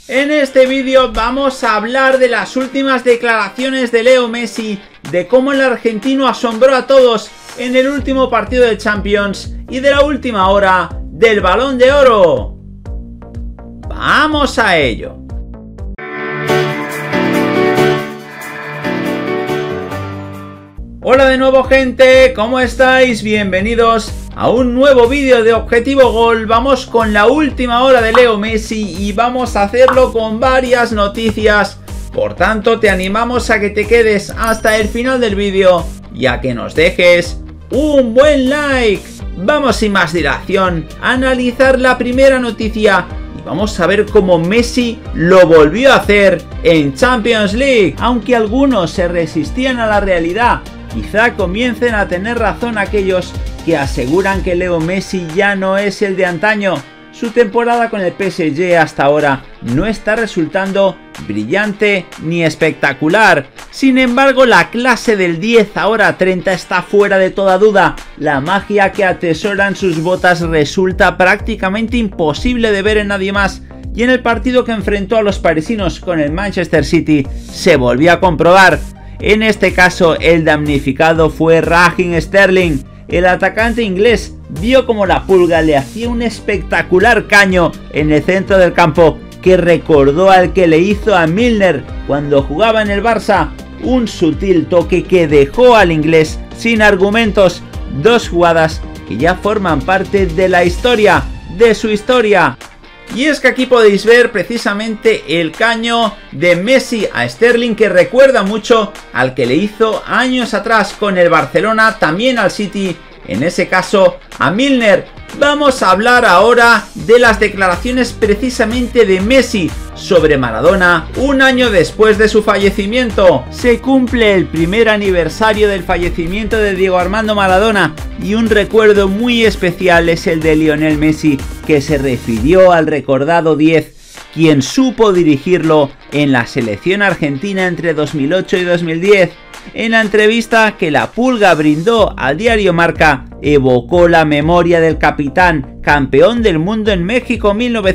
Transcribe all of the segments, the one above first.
En este vídeo vamos a hablar de las últimas declaraciones de Leo Messi, de cómo el argentino asombró a todos en el último partido de Champions y de la última hora del Balón de Oro. ¡Vamos a ello! Hola de nuevo, gente, ¿cómo estáis? Bienvenidos a un nuevo vídeo de Objetivo Gol. Vamos con la última hora de Leo Messi y vamos a hacerlo con varias noticias. Por tanto, te animamos a que te quedes hasta el final del vídeo y a que nos dejes un buen like. Vamos sin más dilación a analizar la primera noticia y vamos a ver cómo Messi lo volvió a hacer en Champions League. Aunque algunos se resistían a la realidad, quizá comiencen a tener razón aquellos que aseguran que Leo Messi ya no es el de antaño. Su temporada con el PSG hasta ahora no está resultando brillante ni espectacular. Sin embargo, la clase del 10 ahora 30 está fuera de toda duda. La magia que atesoran sus botas resulta prácticamente imposible de ver en nadie más. Y en el partido que enfrentó a los parisinos con el Manchester City se volvió a comprobar. En este caso, el damnificado fue Raheem Sterling. El atacante inglés vio como la Pulga le hacía un espectacular caño en el centro del campo que recordó al que le hizo a Milner cuando jugaba en el Barça. Un sutil toque que dejó al inglés sin argumentos. Dos jugadas que ya forman parte de la historia, de su historia. Y es que aquí podéis ver precisamente el caño de Messi a Sterling, que recuerda mucho al que le hizo años atrás con el Barcelona, también al City, en ese caso a Milner. Vamos a hablar ahora de las declaraciones precisamente de Messi sobre Maradona un año después de su fallecimiento. Se cumple el primer aniversario del fallecimiento de Diego Armando Maradona y un recuerdo muy especial es el de Lionel Messi, que se refirió al recordado 10, quien supo dirigirlo en la selección argentina entre 2008 y 2010. En la entrevista que la Pulga brindó al diario Marca, evocó la memoria del capitán, campeón del mundo en México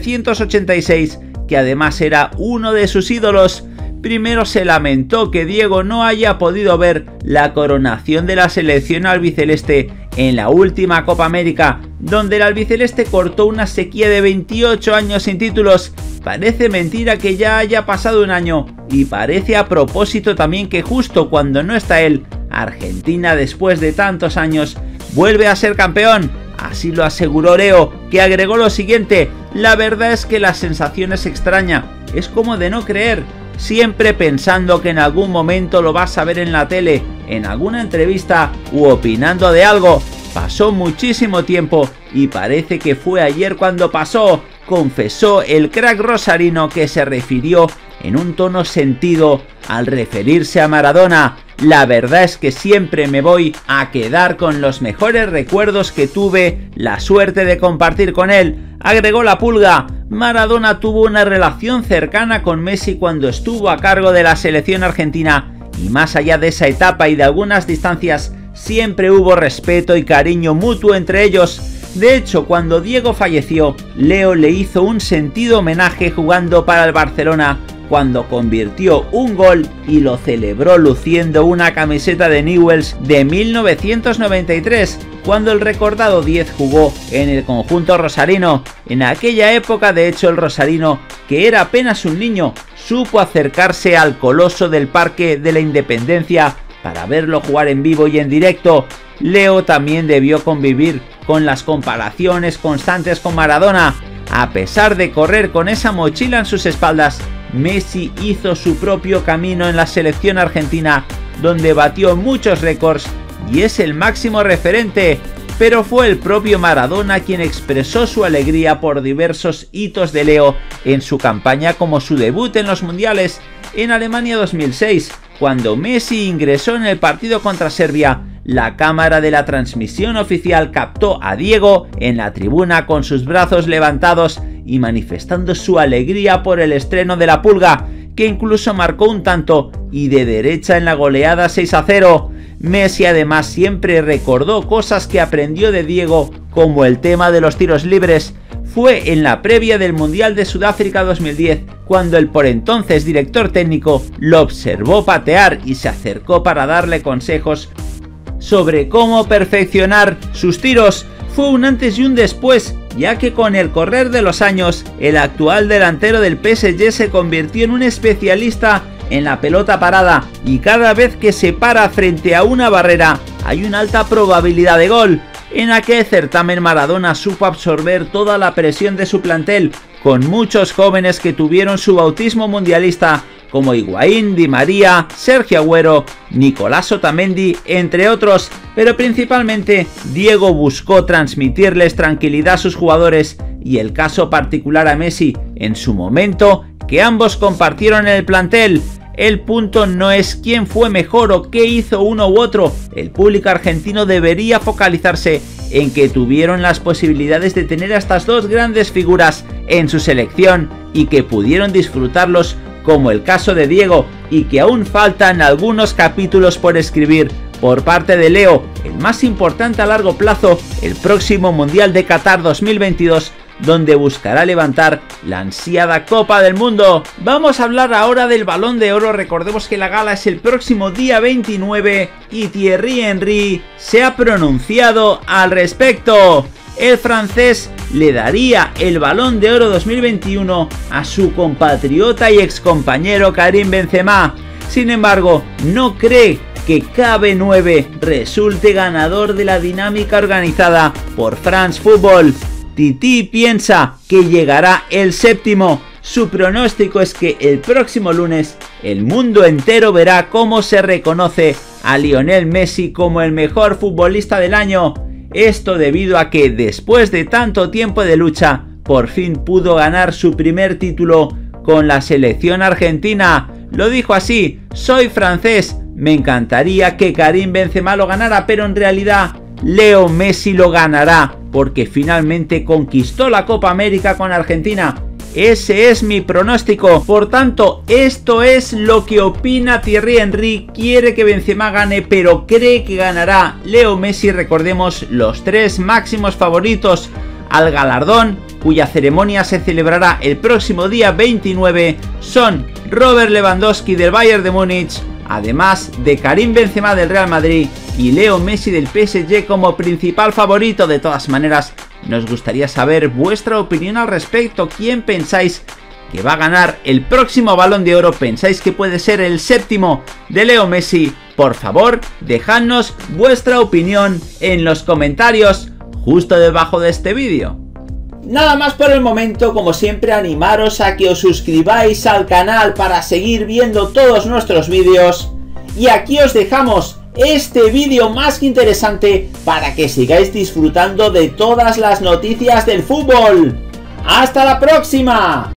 1986, que además era uno de sus ídolos. Primero se lamentó que Diego no haya podido ver la coronación de la selección albiceleste en la última Copa América, donde el albiceleste cortó una sequía de 28 años sin títulos. Parece mentira que ya haya pasado un año, y parece a propósito también que justo cuando no está él, Argentina después de tantos años vuelve a ser campeón. Así lo aseguró Leo, que agregó lo siguiente: la verdad es que la sensación es extraña, es como de no creer, siempre pensando que en algún momento lo vas a ver en la tele, en alguna entrevista u opinando de algo. Pasó muchísimo tiempo y parece que fue ayer cuando pasó, confesó el crack rosarino, que se refirió en un tono sentido al referirse a Maradona. La verdad es que siempre me voy a quedar con los mejores recuerdos que tuve la suerte de compartir con él, agregó la Pulga. Maradona tuvo una relación cercana con Messi cuando estuvo a cargo de la selección argentina, y más allá de esa etapa y de algunas distancias, siempre hubo respeto y cariño mutuo entre ellos. De hecho, cuando Diego falleció, Leo le hizo un sentido homenaje jugando para el Barcelona, cuando convirtió un gol y lo celebró luciendo una camiseta de Newell's de 1993, cuando el recordado 10 jugó en el conjunto rosarino. En aquella época, de hecho, el rosarino, que era apenas un niño, supo acercarse al coloso del Parque de la Independencia para verlo jugar en vivo y en directo. Leo también debió convivir con las comparaciones constantes con Maradona. A pesar de correr con esa mochila en sus espaldas, Messi hizo su propio camino en la selección argentina, donde batió muchos récords y es el máximo referente. Pero fue el propio Maradona quien expresó su alegría por diversos hitos de Leo en su campaña, como su debut en los mundiales en Alemania 2006, cuando Messi ingresó en el partido contra Serbia. La cámara de la transmisión oficial captó a Diego en la tribuna con sus brazos levantados y manifestando su alegría por el estreno de la Pulga, que incluso marcó un tanto y de derecha en la goleada 6-0. Messi además siempre recordó cosas que aprendió de Diego, como el tema de los tiros libres. fue en la previa del Mundial de Sudáfrica 2010, cuando el por entonces director técnico lo observó patear y se acercó para darle consejos sobre cómo perfeccionar sus tiros. Fue un antes y un después, ya que con el correr de los años, el actual delantero del PSG se convirtió en un especialista en la pelota parada y cada vez que se para frente a una barrera hay una alta probabilidad de gol. En aquel certamen Maradona supo absorber toda la presión de su plantel, con muchos jóvenes que tuvieron su bautismo mundialista, como Higuaín, Di María, Sergio Agüero, Nicolás Otamendi, entre otros, pero principalmente Diego buscó transmitirles tranquilidad a sus jugadores y el caso particular a Messi en su momento, que ambos compartieron en el plantel. El punto no es quién fue mejor o qué hizo uno u otro, el público argentino debería focalizarse en que tuvieron las posibilidades de tener a estas dos grandes figuras en su selección y que pudieron disfrutarlos, como el caso de Diego, y que aún faltan algunos capítulos por escribir por parte de Leo, el más importante a largo plazo, el próximo Mundial de Qatar 2022, donde buscará levantar la ansiada Copa del Mundo. Vamos a hablar ahora del Balón de Oro. Recordemos que la gala es el próximo día 29 y Thierry Henry se ha pronunciado al respecto. El francés le daría el Balón de Oro 2021 a su compatriota y excompañero Karim Benzema. Sin embargo, no cree que KB9 resulte ganador de la dinámica organizada por France Football. Titi piensa que llegará el séptimo. Su pronóstico es que el próximo lunes el mundo entero verá cómo se reconoce a Lionel Messi como el mejor futbolista del año. Esto debido a que después de tanto tiempo de lucha, por fin pudo ganar su primer título con la selección argentina. Lo dijo así: soy francés, me encantaría que Karim Benzema lo ganara, pero en realidad Leo Messi lo ganará, porque finalmente conquistó la Copa América con Argentina. Ese es mi pronóstico. Por tanto, esto es lo que opina Thierry Henry. Quiere que Benzema gane, pero cree que ganará Leo Messi. Recordemos, los tres máximos favoritos al galardón, cuya ceremonia se celebrará el próximo día 29, son Robert Lewandowski del Bayern de Múnich, además de Karim Benzema del Real Madrid y Leo Messi del PSG como principal favorito. De todas maneras, nos gustaría saber vuestra opinión al respecto. ¿Quién pensáis que va a ganar el próximo Balón de Oro? ¿Pensáis que puede ser el séptimo de Leo Messi? Por favor, dejadnos vuestra opinión en los comentarios justo debajo de este vídeo. Nada más por el momento. Como siempre, animaros a que os suscribáis al canal para seguir viendo todos nuestros vídeos. Y aquí os dejamos este vídeo más que interesante para que sigáis disfrutando de todas las noticias del fútbol. ¡Hasta la próxima!